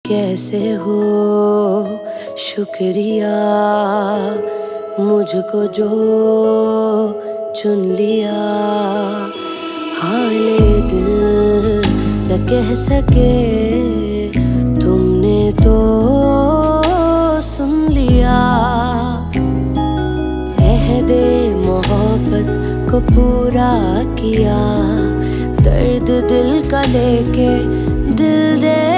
कैसे हो शुक्रिया मुझको जो चुन लिया। हाले दिल न कह सके तुमने तो सुन लिया। अहदे मोहब्बत को पूरा किया, दर्द दिल का लेके दिल दे